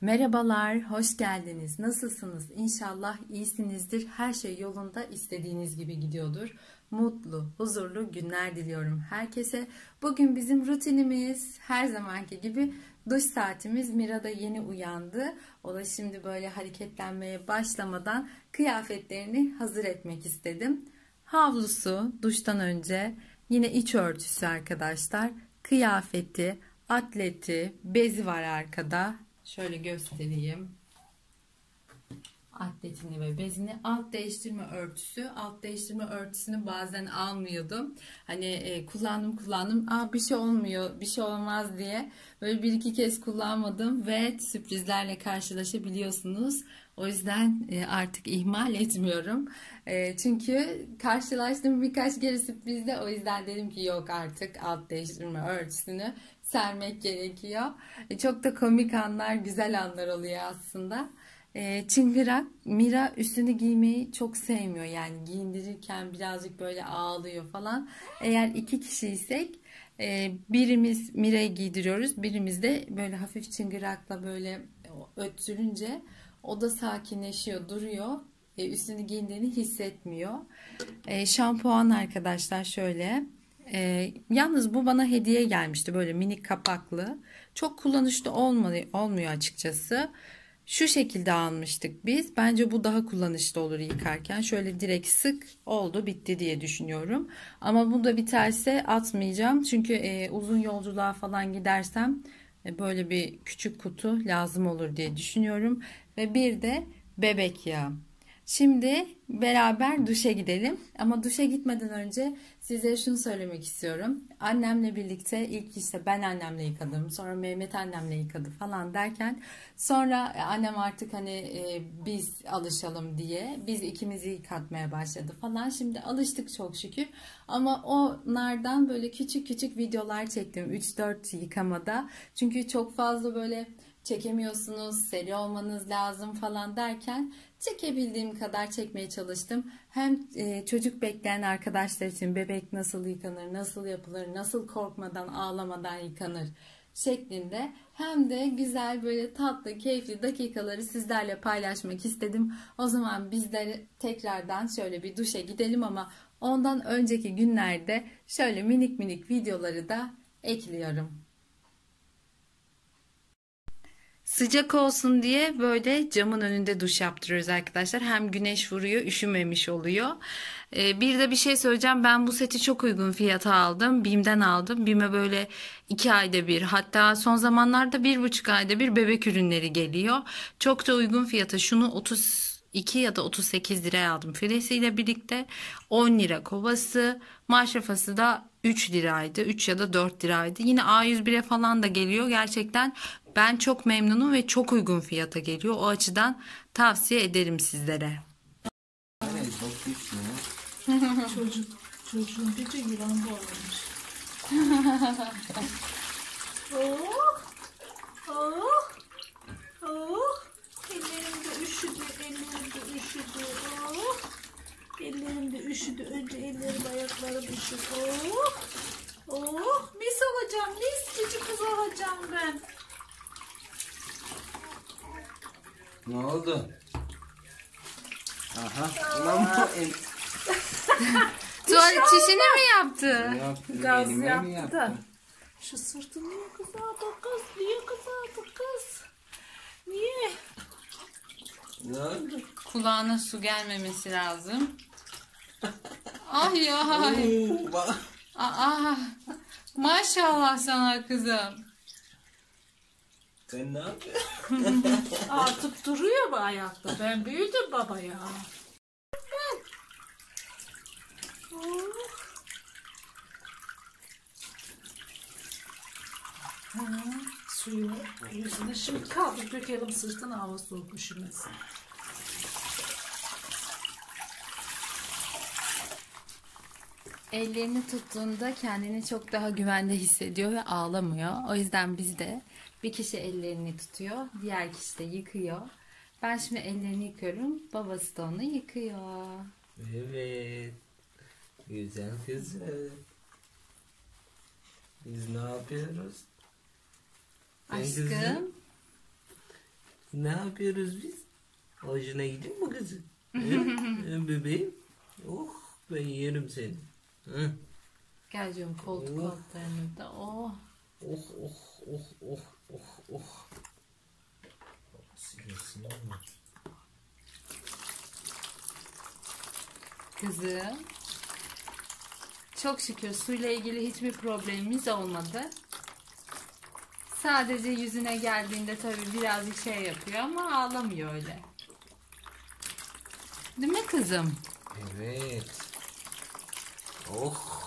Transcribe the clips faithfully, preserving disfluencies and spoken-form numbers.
Merhabalar, hoş geldiniz. Nasılsınız? İnşallah iyisinizdir. Her şey yolunda, istediğiniz gibi gidiyordur. Mutlu, huzurlu günler diliyorum herkese. Bugün bizim rutinimiz her zamanki gibi duş saatimiz. Mira da yeni uyandı. O da şimdi böyle hareketlenmeye başlamadan kıyafetlerini hazır etmek istedim. Havlusu, duştan önce yine iç örtüsü arkadaşlar. Kıyafeti, atleti, bezi var arkada. Şöyle göstereyim. Atletini ve bezini. Alt değiştirme örtüsü. Alt değiştirme örtüsünü bazen almıyordum. Hani e, kullandım kullandım. Aa bir şey olmuyor, bir şey olmaz diye. Böyle bir iki kez kullanmadım ve sürprizlerle karşılaşabiliyorsunuz. O yüzden e, artık ihmal etmiyorum. E, çünkü karşılaştım birkaç kere sürprizde. O yüzden dedim ki yok, artık alt değiştirme örtüsünü sermek gerekiyor. E, çok da komik anlar, güzel anlar oluyor aslında. E, çünkü Mira, Mira üstünü giymeyi çok sevmiyor. Yani giyindirirken birazcık böyle ağlıyor falan. Eğer iki kişiysek e, birimiz Mira'yı giydiriyoruz. Birimiz de böyle hafif çıngırakla böyle öttürünce o da sakinleşiyor, duruyor. E, üstünü giyindiğini hissetmiyor. E, şampuan arkadaşlar şöyle. E, yalnız bu bana hediye gelmişti, böyle minik kapaklı. Çok kullanışlı olmuyor, olmuyor açıkçası. Şu şekilde almıştık biz. Bence bu daha kullanışlı olur yıkarken. Şöyle direkt sık, oldu bitti diye düşünüyorum. Ama bu da biterse atmayacağım. Çünkü e, uzun yolculuğa falan gidersem e, böyle bir küçük kutu lazım olur diye düşünüyorum. Ve bir de bebek yağı. Şimdi beraber duşa gidelim. Ama duşa gitmeden önce size şunu söylemek istiyorum. Annemle birlikte ilk işte ben annemle yıkadım. Sonra Mehmet annemle yıkadı falan derken sonra annem artık hani e, biz alışalım diye biz ikimizi yıkatmaya başladı falan. Şimdi alıştık çok şükür. Ama onlardan böyle küçük küçük videolar çektim üç dört yıkamada. Çünkü çok fazla böyle çekemiyorsunuz, seri olmanız lazım falan derken çekebildiğim kadar çekmeye çalıştım. Hem e, çocuk bekleyen arkadaşlar için bebek nasıl yıkanır, nasıl yapılır, nasıl korkmadan, ağlamadan yıkanır şeklinde, hem de güzel böyle tatlı, keyifli dakikaları sizlerle paylaşmak istedim. O zaman biz de tekrardan şöyle bir duşa gidelim ama ondan önceki günlerde şöyle minik minik videoları da ekliyorum. Sıcak olsun diye böyle camın önünde duş yaptırıyoruz arkadaşlar. Hem güneş vuruyor, üşümemiş oluyor. Ee, bir de bir şey söyleyeceğim. Ben bu seti çok uygun fiyata aldım. BİM'den aldım. BİM'e böyle iki ayda bir, hatta son zamanlarda bir buçuk ayda bir bebek ürünleri geliyor. Çok da uygun fiyata. Şunu otuz iki ya da otuz sekiz liraya aldım. Filesiyle birlikte on lira kovası. Maşrafası da üç liraydı. üç ya da dört liraydı. Yine A yüz bire falan da geliyor. Gerçekten ben çok memnunum ve çok uygun fiyata geliyor. O açıdan tavsiye ederim sizlere. Çocuk, çocuğun gece yılan bağlamış. Oh, oh, oh. Ellerim de üşüdü, ellerim de üşüdü. Oh, ellerim de üşüdü. Önce ellerim, ayaklarım üşüdü. Oh, oh. Mis olacağım, mis. Cici kız olacağım ben. Ne oldu? Aha. Ulan bu el... Tuvalet çişini mi yaptı? Ne yaptı? Gaz Elime yaptı, mi yaptı da. Şu sırtı niye kızardı kız? Niye kızardı kız? Niye? Ne oldu? Kulağına su gelmemesi lazım. Ay ya. Oo, bak. Aa, maşallah sana kızım. Sen ne yapıyorsun? Atıp duruyor bu ayakta. Ben büyüdüm baba ya. Oh. Ha, suyu yüzüne şimdi kaldır dökelim, sırtına hava soğuk, üşümesin. Ellerini tuttuğunda kendini çok daha güvende hissediyor ve ağlamıyor. O yüzden biz de bir kişi ellerini tutuyor, diğer kişi de yıkıyor. Ben şimdi ellerini yıkıyorum, babası da onu yıkıyor. Evet. Güzel kızım. Biz ne yapıyoruz? Ben Aşkım. kızım. Ne yapıyoruz biz? Hoşuna gidiyor mu kızım? Hı? Hı, bebeğim? Oh, ben yerim seni. Hı? Gel canım koltuk Oh. altlarını da. Oh. Oh oh oh oh oh oh. Silesin ama. Kızım. Çok şükür suyla ilgili hiçbir problemimiz olmadı. Sadece yüzüne geldiğinde tabii birazcık şey yapıyor ama ağlamıyor öyle. Değil mi kızım? Evet. Oh.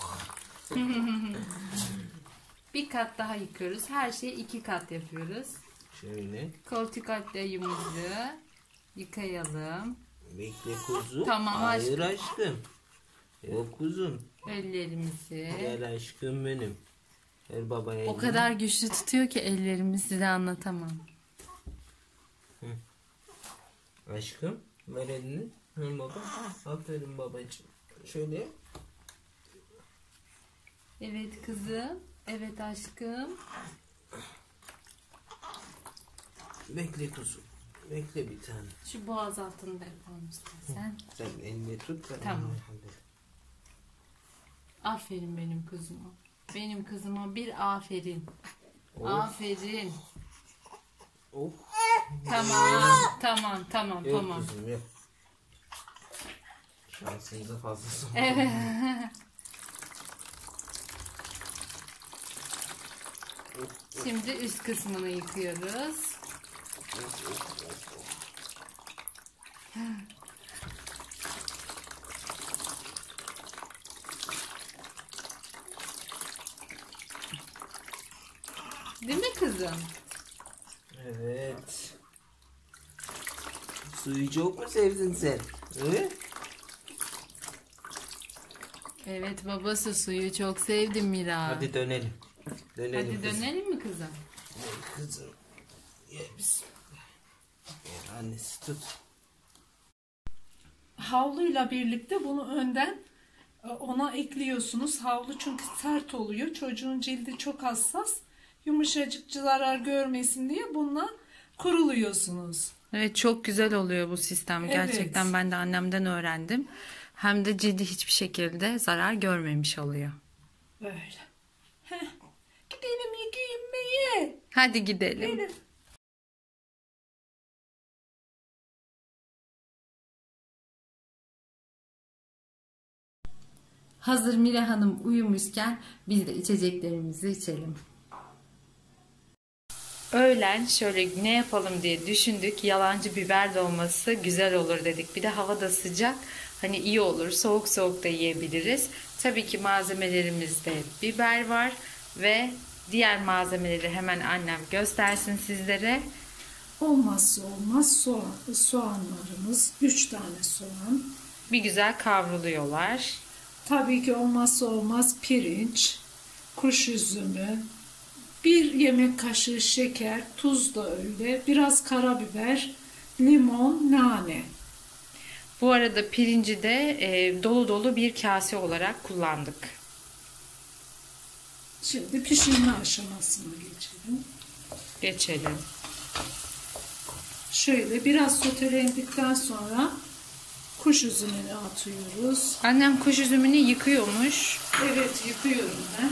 Bir kat daha yıkıyoruz. Her şeyi iki kat yapıyoruz. Şöyle. Koltuk altlarımızı yıkayalım. Bekle kuzum. Tamam Hayır aşkım. Yok kuzum. Ellerimizi. Gel aşkım benim. Ver babaya O elini. kadar güçlü tutuyor ki ellerimi size anlatamam. Aşkım ver elini. Hı baba. Aferin babacığım. Şöyle. Evet kızım. Evet aşkım. Bekle kuzum. Bekle bir tane. Şu boğaz altını da yapalım istersen. Sen elini tut. Ben Tamam. elini hallederim. Aferin benim kızıma. Benim kızıma bir aferin. Oh. Aferin. Oh. Tamam. Tamam tamam Yok tamam. kuzum yok. Şansınıza fazlası. Evet. Şimdi üst kısmını yıkıyoruz. Değil mi kızım? Evet. Suyu çok mu sevdin sen? Hı? Evet babası suyu çok sevdi Mira. Hadi dönelim. Dönelim Hadi kızım. dönelim mi kızım? Gel kızım. Gel bismillah. Gel annesi tut. Havluyla birlikte bunu önden e, ona ekliyorsunuz. Havlu çünkü sert oluyor. Çocuğun cildi çok hassas. Yumuşacık zarar görmesin diye bununla kuruluyorsunuz. Evet çok güzel oluyor bu sistem. Evet. Gerçekten ben de annemden öğrendim. Hem de cildi hiçbir şekilde zarar görmemiş oluyor. Böyle. Heh. Gidelim giyinmeye. Hadi gidelim. Gidelim. Hazır Mira Hanım uyumuşken biz de içeceklerimizi içelim. Öğlen şöyle ne yapalım diye düşündük. Yalancı biber dolması güzel olur dedik. Bir de hava da sıcak. Hani iyi olur. Soğuk soğuk da yiyebiliriz. Tabii ki malzemelerimizde biber var ve diğer malzemeleri hemen annem göstersin sizlere. Olmazsa olmaz soğan, soğanlarımız. Üç tane soğan. Bir güzel kavruluyorlar. Tabii ki olmazsa olmaz pirinç, kuş üzümü, bir yemek kaşığı şeker, tuz da öyle, biraz karabiber, limon, nane. Bu arada pirinci de e, dolu dolu bir kase olarak kullandık. Şimdi pişirme aşamasına geçelim. Geçelim. Şöyle biraz sotelendikten sonra kuş üzümünü atıyoruz. Annem kuş üzümünü yıkıyormuş. Evet, yıkıyorum ben.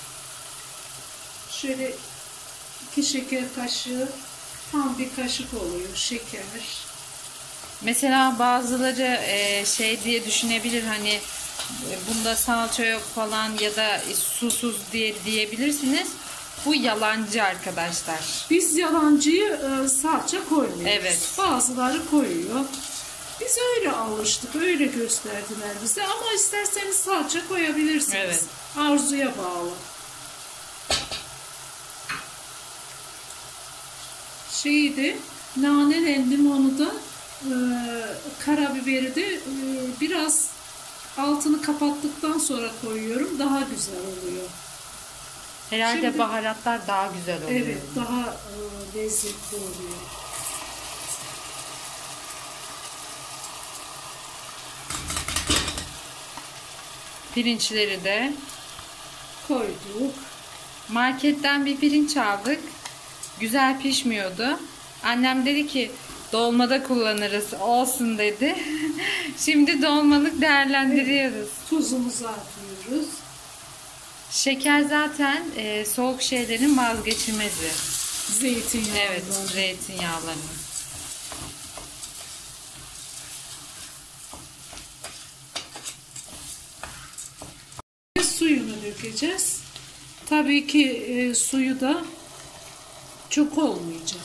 Şöyle iki şeker kaşığı, tam bir kaşık oluyor şeker. Mesela bazıları e, şey diye düşünebilir hani e, bunda salça yok falan ya da e, susuz diye diyebilirsiniz. Bu yalancı arkadaşlar. Biz yalancıyı e, salça koymuyoruz. Evet. Bazıları koyuyor. Biz öyle alıştık, öyle gösterdiler bize ama isterseniz salça koyabilirsiniz. Evet. Arzuya bağlı. Şeyi de, nane ve limonu da e, karabiberi de e, biraz altını kapattıktan sonra koyuyorum. Daha güzel oluyor. Herhalde Şimdi- baharatlar daha güzel oluyor. Evet, daha e, lezzetli oluyor. Pirinçleri de Koyduk. marketten bir pirinç aldık. Güzel pişmiyordu. Annem dedi ki dolmada kullanırız olsun dedi. Şimdi dolmalık değerlendiriyoruz. Tuzumuzu atıyoruz. Şeker zaten e, soğuk şeylerin vazgeçilmezi. Zeytinyağı. Evet, zeytinyağlarını. Suyunu dökeceğiz. Tabii ki e, suyu da çok olmayacak.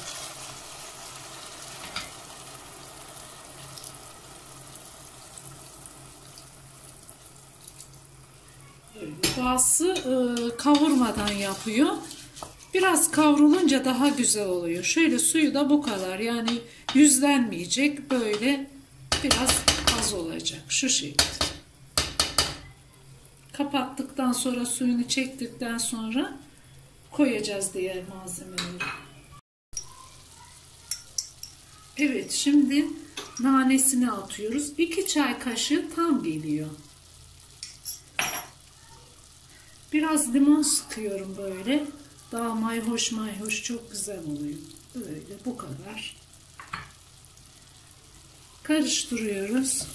Bazısı e, kavurmadan yapıyor. Biraz kavrulunca daha güzel oluyor. Şöyle suyu da bu kadar. Yani yüzlenmeyecek. Böyle biraz az olacak. Şu şekilde. Kapattıktan sonra suyunu çektikten sonra koyacağız diğer malzemeleri. Evet, şimdi nanesini atıyoruz. iki çay kaşığı tam geliyor. Biraz limon sıkıyorum böyle. Daha mayhoş mayhoş çok güzel oluyor. Böyle bu kadar. Karıştırıyoruz.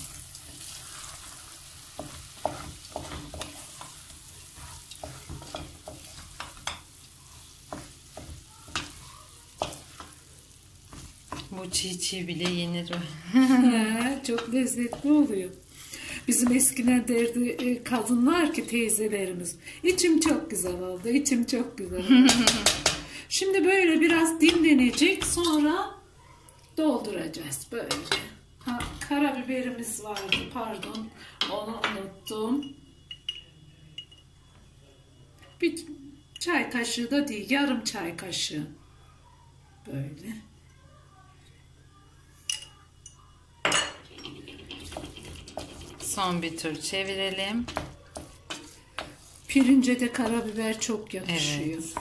Bu çiğ çiğ bile yenir. Çok lezzetli oluyor. Bizim eskiden derdi kadınlar ki teyzelerimiz. İçim çok güzel oldu, içim çok güzel oldu. Şimdi böyle biraz dinlenecek, sonra dolduracağız böyle. Ha, karabiberimiz vardı, pardon, onu unuttum. Bir çay kaşığı da değil, yarım çay kaşığı. Böyle. Son bir tur çevirelim. Pirince de karabiber çok yakışıyor. Evet.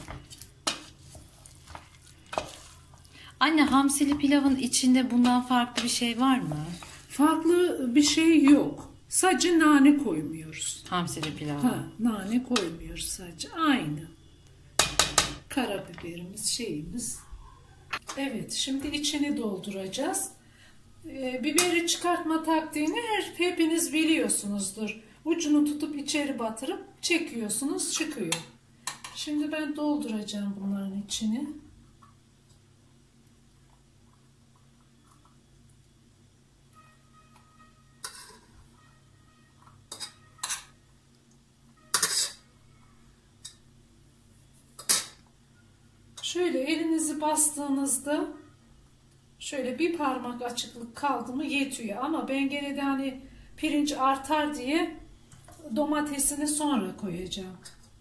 Anne, hamsili pilavın içinde bundan farklı bir şey var mı? Farklı bir şey yok. Sadece nane koymuyoruz. Hamsili pilav. Ha, nane koymuyoruz sadece. Aynı. Karabiberimiz, şeyimiz. Evet, şimdi içini dolduracağız. Ee, biberi çıkartma taktiğini her, hepiniz biliyorsunuzdur. Ucunu tutup içeri batırıp çekiyorsunuz, çıkıyor. Şimdi ben dolduracağım bunların içini. Şöyle elinizi bastığınızda şöyle bir parmak açıklık kaldı mı yetiyor. Ama ben gene de hani pirinç artar diye domatesini sonra koyacağım.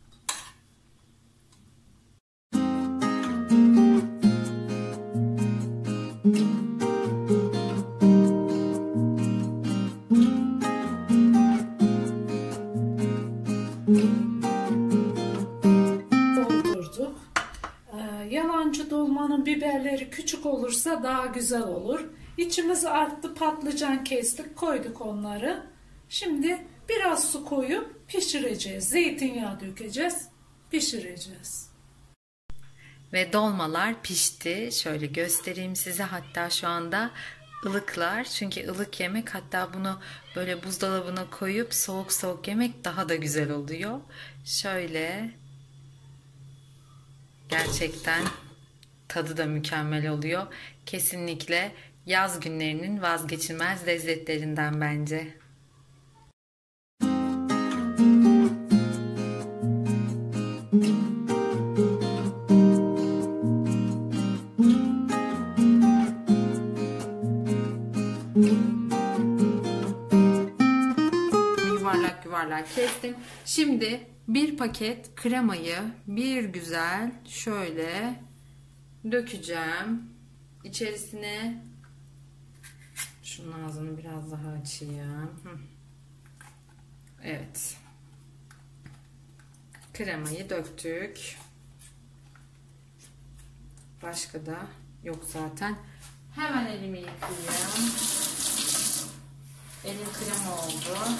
Doldurduk. Ee, yalancı dolmanın biberleri küçük olursa daha güzel olur. İçimiz arttı, patlıcan kestik, koyduk onları. Şimdi biraz su koyup pişireceğiz. Zeytinyağı dökeceğiz, pişireceğiz. Ve dolmalar pişti. Şöyle göstereyim size. Hatta şu anda ılıklar. Çünkü ılık yemek, hatta bunu böyle buzdolabına koyup soğuk soğuk yemek daha da güzel oluyor. Şöyle gerçekten tadı da mükemmel oluyor. Kesinlikle yaz günlerinin vazgeçilmez lezzetlerinden bence. Yuvarlak yuvarlak kestim. Şimdi bir paket kremayı bir güzel şöyle dökeceğim. İçerisine şunun ağzını biraz daha açayım. Evet. Kremayı döktük. Başka da yok zaten. Hemen elimi yıkayayım. Elim krema oldu.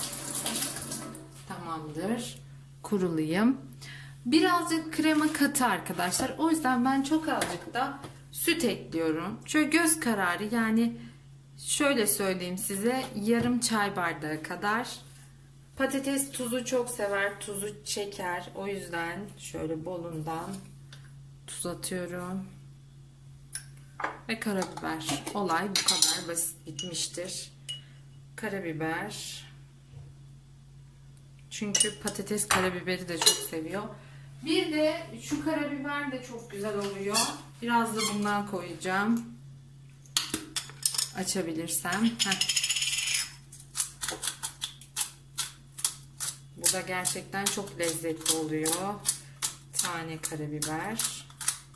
Tamamdır. Kurulayım. Birazcık krema katı arkadaşlar. O yüzden ben çok azıcık da süt ekliyorum. Şöyle göz kararı, yani şöyle söyleyeyim size, yarım çay bardağı kadar. Patates tuzu çok sever, tuzu çeker. O yüzden şöyle bolundan tuz atıyorum. Ve karabiber. Olay bu kadar basit, bitmiştir. Karabiber. Çünkü patates karabiberi de çok seviyor. Bir de şu karabiber de çok güzel oluyor. Biraz da bundan koyacağım. Açabilirsem. Heh. Bu da gerçekten çok lezzetli oluyor. Tane karabiber.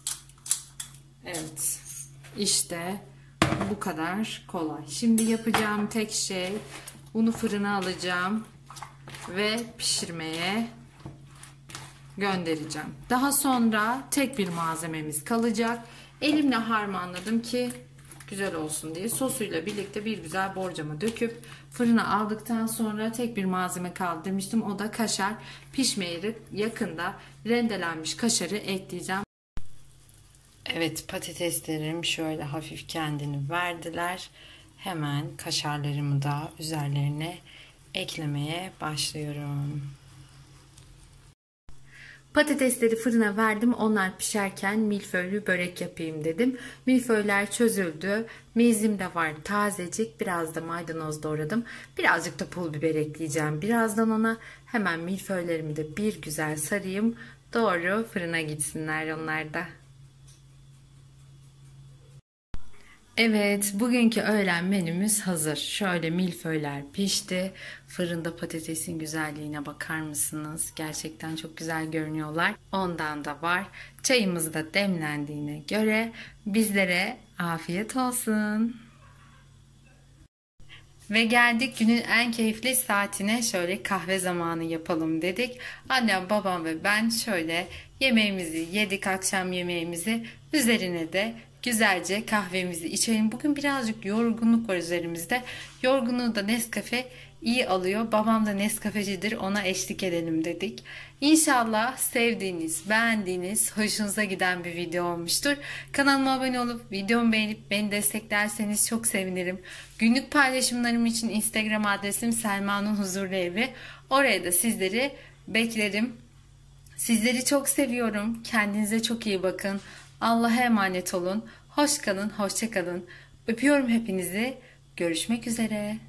Evet. İşte bu kadar kolay. Şimdi yapacağım tek şey, bunu fırına alacağım ve pişirmeye göndereceğim. Daha sonra tek bir malzememiz kalacak. Elimle harmanladım ki güzel olsun diye. Sosuyla birlikte bir güzel borcama döküp fırına aldıktan sonra tek bir malzeme kaldı demiştim. O da kaşar. Pişmeye yakında rendelenmiş kaşarı ekleyeceğim. Evet, patateslerim şöyle hafif kendini verdiler. Hemen kaşarlarımı da üzerlerine eklemeye başlıyorum. Patatesleri fırına verdim. Onlar pişerken milföylü börek yapayım dedim. Milföyler çözüldü. Mezim de var tazecik. Biraz da maydanoz doğradım. Birazcık da pul biber ekleyeceğim. Birazdan ona hemen milföylerimi de bir güzel sarayım. Doğru fırına gitsinler onlar da. Evet, bugünkü öğlen menümüz hazır. Şöyle milföyler pişti. Fırında patatesin güzelliğine bakar mısınız? Gerçekten çok güzel görünüyorlar. Ondan da var. Çayımız da demlendiğine göre bizlere afiyet olsun. Ve geldik günün en keyifli saatine, şöyle kahve zamanı yapalım dedik. Annem, babam ve ben şöyle yemeğimizi yedik, akşam yemeğimizi, üzerine de güzelce kahvemizi içelim. Bugün birazcık yorgunluk var üzerimizde. Yorgunluğu da Nescafe iyi alıyor. Babam da Nescafecidir, ona eşlik edelim dedik. İnşallah sevdiğiniz, beğendiğiniz, hoşunuza giden bir video olmuştur. Kanalıma abone olup videomu beğenip beni desteklerseniz çok sevinirim. Günlük paylaşımlarım için Instagram adresim Selma'nın Huzurlu Evi. Oraya da sizleri beklerim. Sizleri çok seviyorum. Kendinize çok iyi bakın. Allah'a emanet olun. Hoş kalın, hoşça kalın. Öpüyorum hepinizi. Görüşmek üzere.